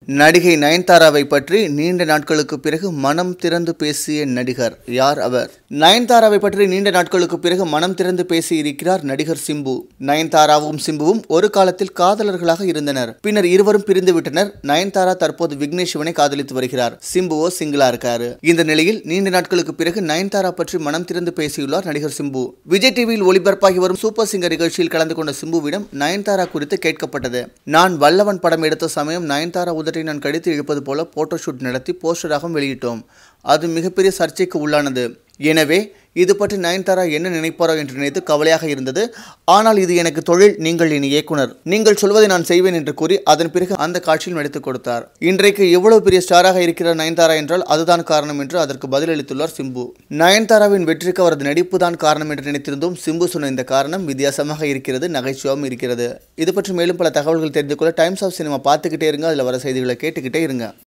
நடிகை நயன்தாராவை பற்றி நீண்ட நாட்களுக்கு பிறகு மனம் திறந்து பேசிய நடிகர் யார் அவர்? நயன்தாராவை பற்றி நீண்ட நாட்களுக்கு பிறகு மனம் திறந்து பேசியிருக்கிறார் நடிகர் சிம்பு. நயன்தாராவும் சிம்புவும் ஒரு காலத்தில் காதலர்களாக இருந்தனர். பின்னர் இருவரும் பிரிந்து விட்டனர். நயன்தாரா தற்போது விக்னேஷ் சிவனை காதலித்து வருகிறார். சிம்புவோ சிங்கிளா இருக்காரு. இந்த நிலையில் நீண்ட நாட்களுக்கு பிறகு நயன்தாரா பற்றி மனம் திறந்து பேசியுள்ளார் நடிகர் சிம்பு. விஜய் டிவியில் ஒளிபரப்பாகி வரும் சூப்பர் சிங்கர் நிகழ்ச்சியில் கலந்து கொண்ட சிம்புவிடம் நயன்தாரா குறித்து கேட்கப்பட்டது. நான் வல்லவன் படம் எடுத்த சமயம் நயன்தாரா நான் கடித்து இழுப்பது போல போட்டோஷூட் நடத்தி போஸ்டராகவும் வெளியிட்டோம். அது மிகப்பெரிய சர்ச்சைக்கு உள்ளானது. எனவே இது பற்றி நயன்தாரா என்ன நினைப்பாரோ என்று நினைத்து கவலையாக இருந்தது. ஆனால் இது எனக்கு தொழில், நீங்கள் என் இயக்குனர், நீங்கள் சொல்வதை நான் செய்வேன் என்று கூறி அதன் பிறகு அந்த காட்சியில் நடித்துக் கொடுத்தார். இன்றைக்கு எவ்வளவு பெரிய ஸ்டாராக இருக்கிறார் நயன்தாரா என்றால் அதுதான் காரணம் என்று அதற்கு பதிலளித்துள்ளார் சிம்பு. நயன்தாராவின் வெற்றிக்கு அவரது நடிப்பு தான் காரணம் என்று நினைத்திருந்தோம். சிம்பு சொன்ன இந்த காரணம் வித்தியாசமாக இருக்கிறது, நகைச்சுவாகவும் இருக்கிறது. இது பற்றி மேலும் பல தகவல்கள் தெரிந்து கொள்ள டைம்ஸ் ஆஃப் சினிமா பார்த்துக்கிட்டே இருங்க. அதில் வர செய்திகளை கேட்டுக்கிட்டே இருங்க.